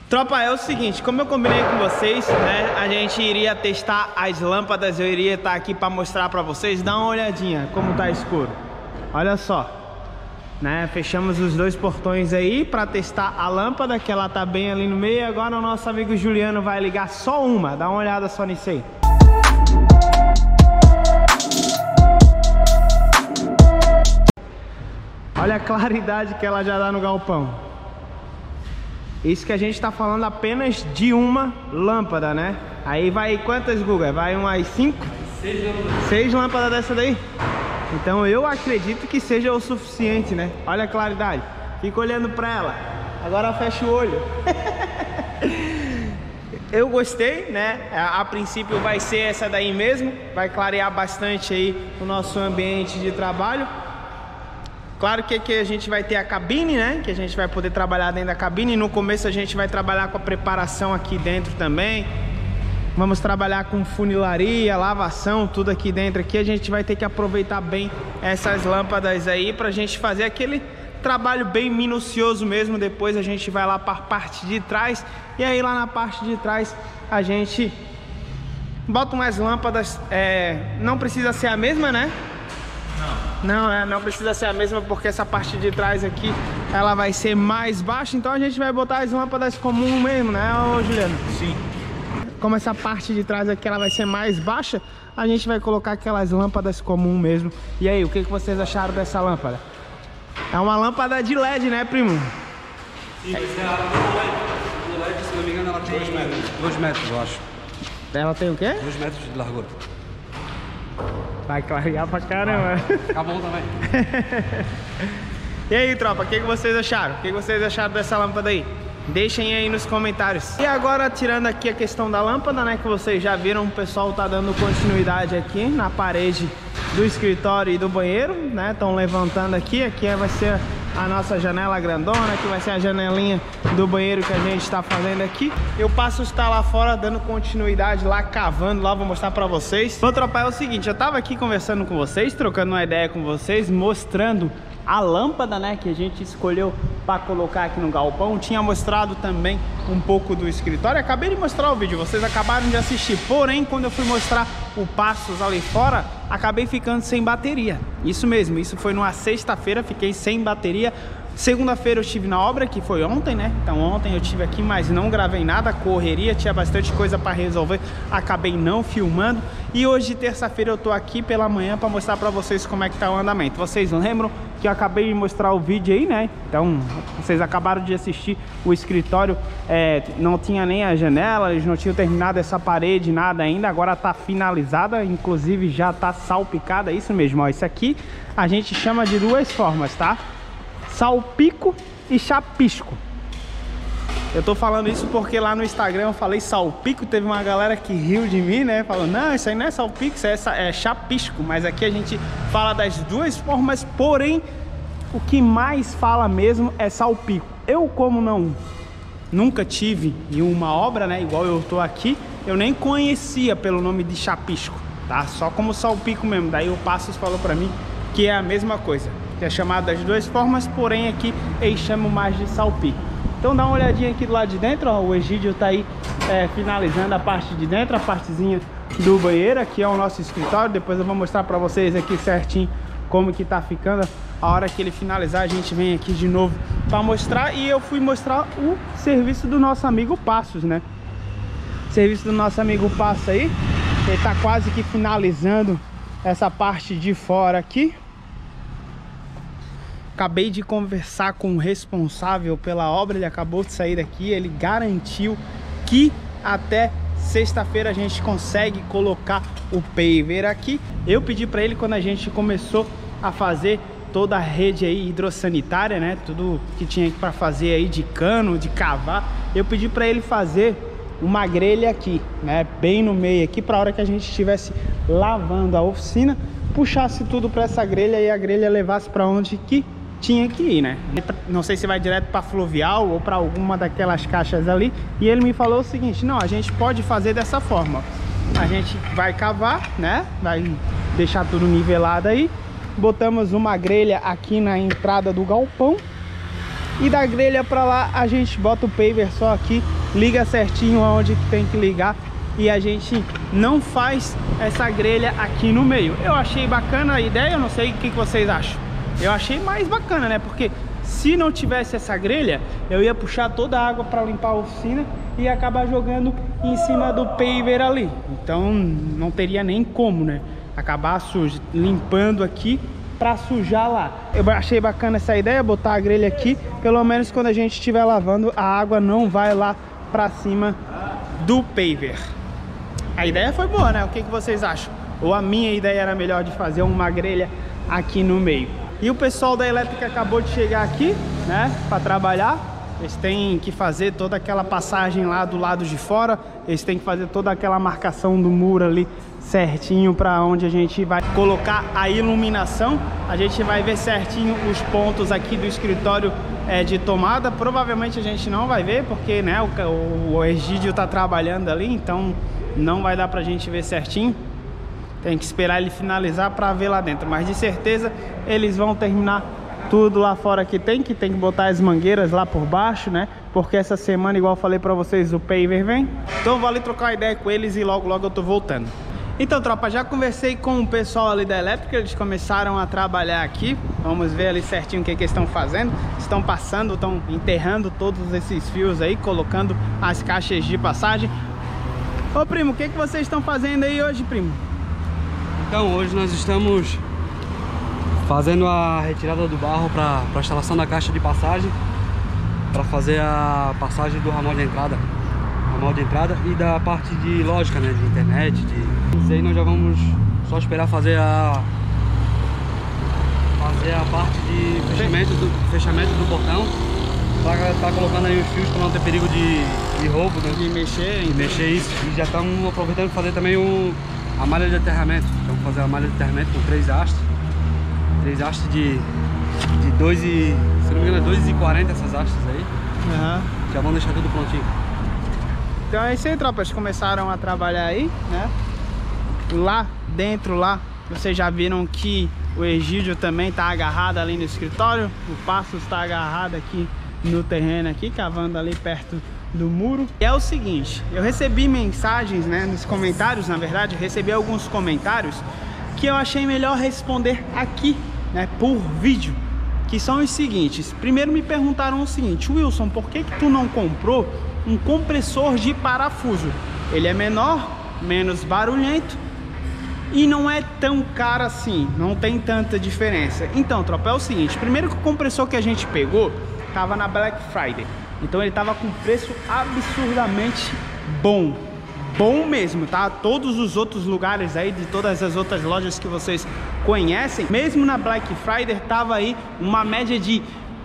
Tropa, é o seguinte, como eu combinei com vocês, né, a gente iria testar as lâmpadas, eu iria estar aqui para mostrar para vocês, dá uma olhadinha como tá escuro. Olha só, né, fechamos os dois portões aí para testar a lâmpada, que ela tá bem ali no meio. Agora o nosso amigo Juliano vai ligar só uma, dá uma olhada só nisso aí. Olha a claridade que ela já dá no galpão. Isso que a gente tá falando apenas de uma lâmpada, né? Aí vai quantas, Guga? Vai umas 5? 6 lâmpadas. 6 lâmpadas dessa daí? Então eu acredito que seja o suficiente, né? Olha a claridade. Fica olhando pra ela. Agora fecha o olho. Eu gostei, né? A princípio vai ser essa daí mesmo. Vai clarear bastante aí o nosso ambiente de trabalho. Claro que aqui a gente vai ter a cabine, né? Que a gente vai poder trabalhar dentro da cabine. No começo a gente vai trabalhar com a preparação aqui dentro também. Vamos trabalhar com funilaria, lavação, tudo aqui dentro. Aqui a gente vai ter que aproveitar bem essas lâmpadas aí pra gente fazer aquele trabalho bem minucioso mesmo. Depois a gente vai lá para a parte de trás. E aí lá na parte de trás a gente bota umas lâmpadas. Não precisa ser a mesma, né? Não precisa ser a mesma, porque essa parte de trás aqui ela vai ser mais baixa, então a gente vai botar as lâmpadas comuns mesmo, né, ô Juliano? Sim. Como essa parte de trás aqui ela vai ser mais baixa, a gente vai colocar aquelas lâmpadas comuns mesmo. E aí, o que vocês acharam dessa lâmpada? É uma lâmpada de LED, né, primo? Sim, mas a LED, se não me engano, ela tem 2 metros. 2 metros, eu acho. Ela tem o quê? 2 metros de largura. Vai clarear pra caramba. Fica bom também. E aí, tropa, o que vocês acharam? O que vocês acharam dessa lâmpada aí? Deixem aí nos comentários. E agora, tirando aqui a questão da lâmpada, né, que vocês já viram, o pessoal tá dando continuidade aqui na parede do escritório e do banheiro, né? Estão levantando aqui. Aqui vai ser a nossa janela grandona, que vai ser a janelinha do banheiro que a gente está fazendo aqui. Eu passo estar lá fora dando continuidade, lá cavando, lá vou mostrar pra vocês. Bom, tropa, é o seguinte, eu tava aqui conversando com vocês, trocando uma ideia com vocês, mostrando a lâmpada, né, que a gente escolheu para colocar aqui no galpão. Tinha mostrado também um pouco do escritório. Acabei de mostrar o vídeo, vocês acabaram de assistir. Porém, quando eu fui mostrar o Passos ali fora, acabei ficando sem bateria. Isso mesmo, isso foi numa sexta-feira, fiquei sem bateria. Segunda-feira eu estive na obra, que foi ontem, né? Então ontem eu estive aqui, mas não gravei nada, correria, tinha bastante coisa para resolver, acabei não filmando. E hoje, terça-feira, eu tô aqui pela manhã para mostrar para vocês como é que tá o andamento. Vocês lembram que eu acabei de mostrar o vídeo aí, né? Então, vocês acabaram de assistir o escritório, não tinha nem a janela, eles não tinham terminado essa parede, nada ainda. Agora tá finalizada, inclusive já tá salpicada, isso mesmo, ó. Isso aqui a gente chama de duas formas, tá? Salpico e chapisco. Eu tô falando isso porque lá no Instagram eu falei salpico, teve uma galera que riu de mim, né? Falou, não, isso aí não é salpico, isso é chapisco. Mas aqui a gente fala das duas formas, porém o que mais fala mesmo é salpico. Eu, como nunca tive em uma obra, né, igual eu tô aqui, eu nem conhecia pelo nome de chapisco, tá? Só como salpico mesmo. Daí o Passos falou pra mim que é a mesma coisa, que é chamado das duas formas, porém aqui eles chamam mais de salpico. Então dá uma olhadinha aqui do lado de dentro, ó, o Egídio tá aí finalizando a parte de dentro, a partezinha do banheiro. Aqui é o nosso escritório, depois eu vou mostrar pra vocês aqui certinho como que tá ficando. A hora que ele finalizar a gente vem aqui de novo pra mostrar. E eu fui mostrar o serviço do nosso amigo Passos, né? Serviço do nosso amigo Passos aí, ele tá quase que finalizando essa parte de fora aqui. Acabei de conversar com o responsável pela obra, ele acabou de sair daqui, ele garantiu que até sexta-feira a gente consegue colocar o paver aqui. Eu pedi para ele, quando a gente começou a fazer toda a rede aí hidrossanitária, né, tudo que tinha para fazer aí de cano, de cavar, eu pedi para ele fazer uma grelha aqui, né, bem no meio aqui, para a hora que a gente estivesse lavando a oficina, puxasse tudo para essa grelha e a grelha levasse para onde que tinha que ir, né? Não sei se vai direto para fluvial ou para alguma daquelas caixas ali. E ele me falou o seguinte, não, a gente pode fazer dessa forma. A gente vai cavar, né? Vai deixar tudo nivelado aí. Botamos uma grelha aqui na entrada do galpão. E da grelha para lá a gente bota o paver só aqui liga certinho aonde que tem que ligar e a gente não faz essa grelha aqui no meio. Eu achei bacana a ideia, eu não sei o que vocês acham. Eu achei mais bacana, né? Porque se não tivesse essa grelha, eu ia puxar toda a água para limpar a oficina e acabar jogando em cima do paver ali. Então não teria nem como, né? Acabar limpando aqui para sujar lá. Eu achei bacana essa ideia, botar a grelha aqui. Pelo menos quando a gente estiver lavando, a água não vai lá para cima do paver. A ideia foi boa, né? O que vocês acham? Ou a minha ideia era melhor de fazer uma grelha aqui no meio? E o pessoal da elétrica acabou de chegar aqui, né, para trabalhar. Eles têm que fazer toda aquela passagem lá do lado de fora. Eles têm que fazer toda aquela marcação do muro ali certinho para onde a gente vai colocar a iluminação. A gente vai ver certinho os pontos aqui do escritório de tomada. Provavelmente a gente não vai ver porque, né, o Egídio tá trabalhando ali, então não vai dar pra gente ver certinho. Tem que esperar ele finalizar para ver lá dentro, mas de certeza eles vão terminar tudo lá fora que tem que botar as mangueiras lá por baixo, né? Porque essa semana, igual eu falei pra vocês, o paver vem. Então eu vou ali trocar uma ideia com eles e logo eu tô voltando. Então, tropa, já conversei com o pessoal ali da elétrica, eles começaram a trabalhar aqui. Vamos ver ali certinho o que eles estão fazendo. Estão passando, estão enterrando todos esses fios aí, colocando as caixas de passagem. Ô primo, o que vocês estão fazendo aí hoje, primo? Então, hoje nós estamos fazendo a retirada do barro para a instalação da caixa de passagem, para fazer a passagem do ramal de entrada e da parte de lógica, né, de internet, Isso aí nós já vamos só esperar fazer a parte de fechamento do portão, tá colocando aí os fios para não ter perigo de roubo, né? De mexer isso. E já estamos aproveitando para fazer também a malha de aterramento. Vamos fazer a malha de aterramento com 3 hastes. 3 hastes de 2 e... se não me engano é 2,40 essas hastes aí. Uhum. Já vão deixar tudo prontinho. Então é isso aí, tropa. Eles começaram a trabalhar aí, né? Lá dentro, vocês já viram que o Egídio também tá agarrado ali no escritório. O Passos está agarrado aqui no terreno aqui, cavando ali perto do muro. E é o seguinte, eu recebi mensagens, né, nos comentários, na verdade, recebi alguns comentários que eu achei melhor responder aqui, né, por vídeo, que são os seguintes. Primeiro me perguntaram o seguinte: Wilson, por que tu não comprou um compressor de parafuso? Ele é menor, menos barulhento e não é tão caro assim, não tem tanta diferença. Então, tropa, é o seguinte, primeiro que o compressor que a gente pegou tava na Black Friday, então ele tava com preço absurdamente bom mesmo, tá? Todos os outros lugares aí, de todas as outras lojas que vocês conhecem, mesmo na Black Friday tava aí uma média de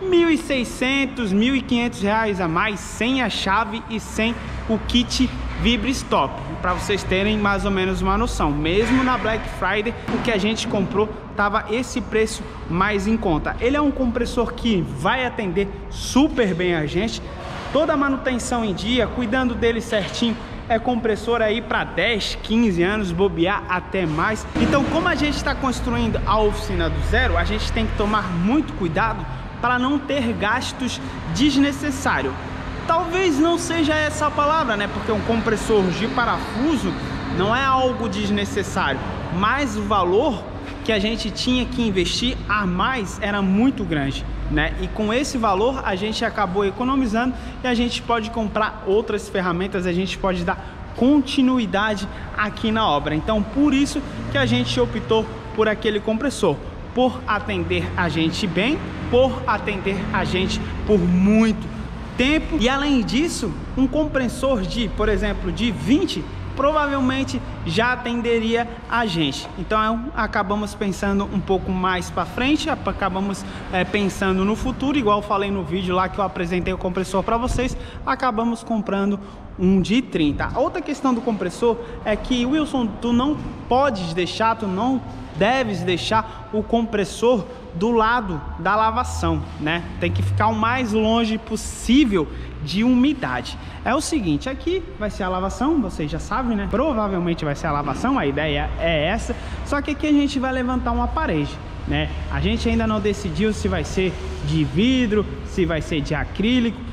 R$1.600, R$1.500 a mais, sem a chave e sem o kit Vibristop, para vocês terem mais ou menos uma noção. Mesmo na Black Friday, o que a gente comprou tava esse preço mais em conta. Ele é um compressor que vai atender super bem a gente, toda a manutenção em dia, cuidando dele certinho. É compressor aí para 10, 15 anos, bobear até mais. Então, como a gente está construindo a oficina do zero, a gente tem que tomar muito cuidado para não ter gastos desnecessários. Talvez não seja essa a palavra, né? Porque um compressor de parafuso não é algo desnecessário, mas o valor que a gente tinha que investir a mais era muito grande, né? E com esse valor a gente acabou economizando e a gente pode comprar outras ferramentas, a gente pode dar continuidade aqui na obra. Então, por isso que a gente optou por aquele compressor, por atender a gente bem, por atender a gente por muito tempo. E além disso, um compressor de, por exemplo, de 20 provavelmente já atenderia a gente. Então acabamos pensando um pouco mais para frente, acabamos pensando no futuro, igual eu falei no vídeo lá que eu apresentei o compressor para vocês, acabamos comprando um de 30. A outra questão do compressor é que, Wilson, tu não podes deixar, tu não deves deixar o compressor do lado da lavação, né? Tem que ficar o mais longe possível de umidade. É o seguinte, aqui vai ser a lavação, vocês já sabem, né? Provavelmente vai ser a lavação, a ideia é essa. Só que aqui a gente vai levantar uma parede, né? A gente ainda não decidiu se vai ser de vidro, se vai ser de acrílico.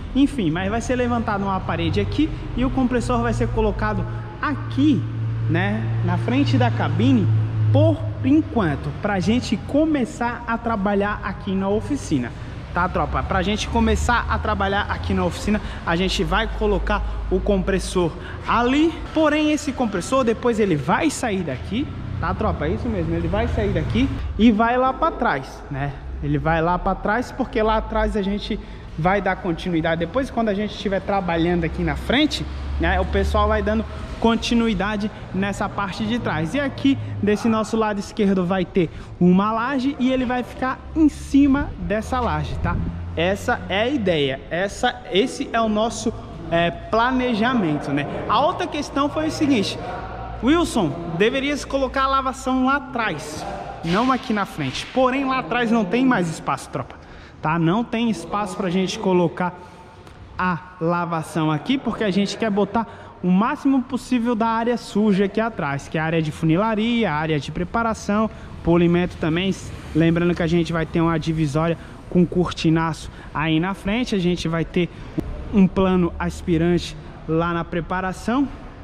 enfim, mas vai ser levantado uma parede aqui e o compressor vai ser colocado aqui, né, na frente da cabine por enquanto, pra gente começar a trabalhar aqui na oficina. Tá, tropa? Pra gente começar a trabalhar aqui na oficina, a gente vai colocar o compressor ali. Porém, esse compressor depois ele vai sair daqui, tá, tropa? É isso mesmo, ele vai sair daqui e vai lá pra trás, né? Ele vai lá pra trás porque lá atrás a gente vai dar continuidade. Depois, quando a gente estiver trabalhando aqui na frente, né, o pessoal vai dando continuidade nessa parte de trás. E aqui desse nosso lado esquerdo vai ter uma laje e ele vai ficar em cima dessa laje, tá? Essa é a ideia, esse é o nosso planejamento, né? A outra questão foi o seguinte: Wilson, deveria se colocar a lavação lá atrás, não aqui na frente. Porém, lá atrás não tem mais espaço, tropa, tá? Não tem espaço pra gente colocar a lavação aqui, porque a gente quer botar o máximo possível da área suja aqui atrás, que é a área de funilaria, a área de preparação, polimento também. Lembrando que a gente vai ter uma divisória com cortinaço aí na frente, a gente vai ter um plano aspirante lá na preparação.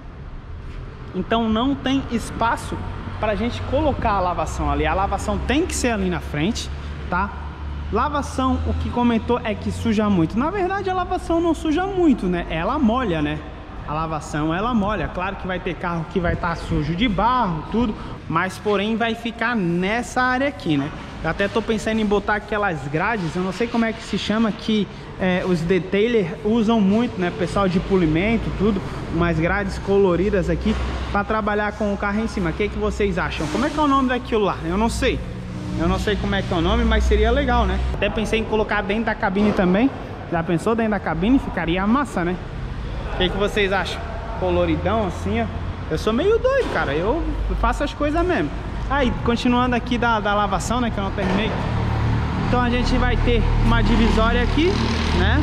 Então não tem espaço para a gente colocar a lavação ali. A lavação tem que ser ali na frente, tá? Lavação, o que comentou é que suja muito. Na verdade, a lavação não suja muito, né? Ela molha, né? A lavação, ela molha. Claro que vai ter carro que vai estar sujo de barro, tudo, mas porém vai ficar nessa área aqui, né? Eu até tô pensando em botar aquelas grades, eu não sei como é que se chama, que os detailers usam muito, né? Pessoal de polimento, tudo, umas grades coloridas aqui para trabalhar com o carro em cima. O que vocês acham? Como é que é o nome daquilo lá? Eu não sei como é que é o nome, mas seria legal, né? Até pensei em colocar dentro da cabine também. Já pensou dentro da cabine? Ficaria massa, né? O que vocês acham? Coloridão assim, ó. Eu sou meio doido, cara. Eu faço as coisas mesmo. Aí, continuando aqui da lavação, né? Que eu não terminei. Então a gente vai ter uma divisória aqui, né?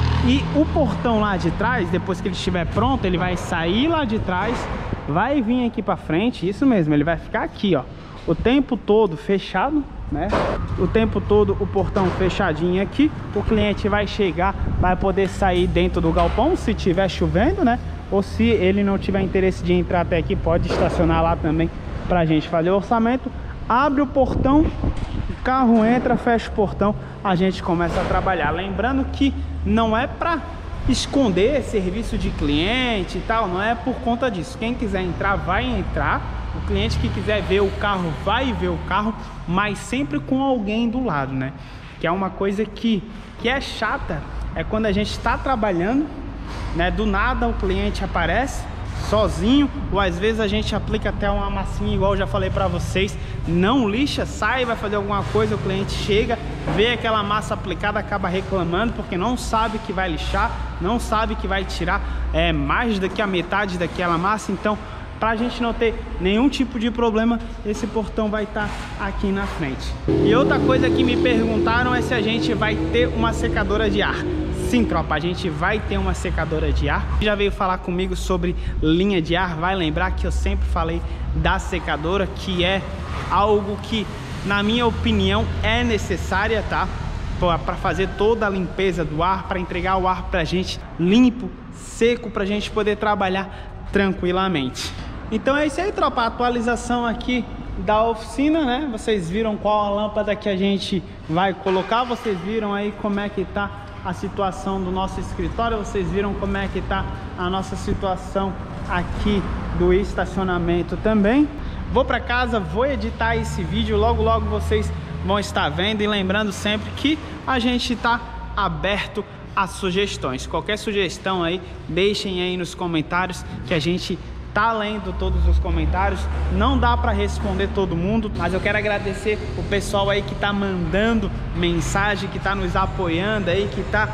E o portão lá de trás, depois que ele estiver pronto, ele vai sair lá de trás, vai vir aqui pra frente. Isso mesmo, ele vai ficar aqui, ó, o tempo todo fechado, né? O tempo todo o portão fechadinho aqui. O cliente vai chegar, vai poder sair dentro do galpão se tiver chovendo, né? Ou se ele não tiver interesse de entrar até aqui, pode estacionar lá também pra gente fazer o orçamento. Abre o portão, o carro entra, fecha o portão, a gente começa a trabalhar. Lembrando que não é pra esconder serviço de cliente e tal, não é por conta disso. Quem quiser entrar, vai entrar. O cliente que quiser ver o carro, vai ver o carro, mas sempre com alguém do lado, né? Que é uma coisa que é chata, é quando a gente está trabalhando, né? Do nada o cliente aparece sozinho, ou às vezes a gente aplica até uma massinha, igual eu já falei pra vocês, não lixa, sai, vai fazer alguma coisa, o cliente chega, vê aquela massa aplicada, acaba reclamando, porque não sabe que vai lixar, não sabe que vai tirar mais do que a metade daquela massa. Então, pra gente não ter nenhum tipo de problema, esse portão vai estar aqui na frente. E outra coisa que me perguntaram é se a gente vai ter uma secadora de ar. Sim, tropa, a gente vai ter uma secadora de ar. Já veio falar comigo sobre linha de ar, vai lembrar que eu sempre falei da secadora, que é algo que, na minha opinião, é necessária, tá? Para fazer toda a limpeza do ar, para entregar o ar pra gente limpo, seco, pra gente poder trabalhar tranquilamente. Então é isso aí, tropa, a atualização aqui da oficina, né? Vocês viram qual a lâmpada que a gente vai colocar, vocês viram aí como é que tá a situação do nosso escritório, vocês viram como é que tá a nossa situação aqui do estacionamento também. Vou para casa, vou editar esse vídeo, logo logo vocês vão estar vendo, e lembrando sempre que a gente tá aberto a sugestões. Qualquer sugestão aí, deixem aí nos comentários, que a gente tá lendo todos os comentários. Não dá para responder todo mundo, mas eu quero agradecer o pessoal aí que tá mandando mensagem, que tá nos apoiando aí, que tá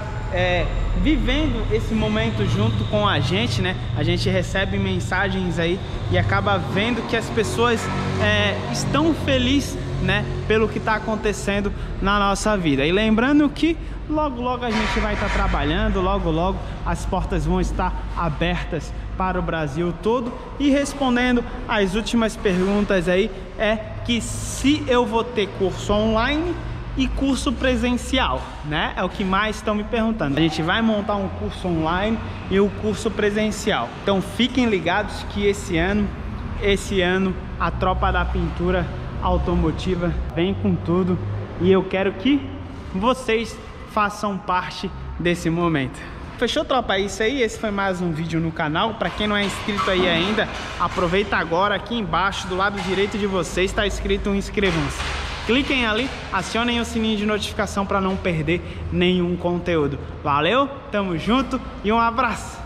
vivendo esse momento junto com a gente, né? A gente recebe mensagens aí e acaba vendo que as pessoas estão felizes, né, pelo que tá acontecendo na nossa vida. E lembrando que logo logo a gente vai estar trabalhando, logo logo as portas vão estar abertas para o Brasil todo. E respondendo as últimas perguntas aí, é que se eu vou ter curso online e curso presencial, né? É o que mais estão me perguntando. A gente vai montar um curso online e o curso presencial. Então fiquem ligados que esse ano a Tropa da Pintura Automotiva vem com tudo e eu quero que vocês façam parte desse momento. Fechou, tropa? É isso aí, esse foi mais um vídeo no canal. Para quem não é inscrito aí ainda, aproveita agora, aqui embaixo do lado direito de vocês está escrito inscrevam-se. Cliquem ali, acionem o sininho de notificação para não perder nenhum conteúdo. Valeu, tamo junto e um abraço!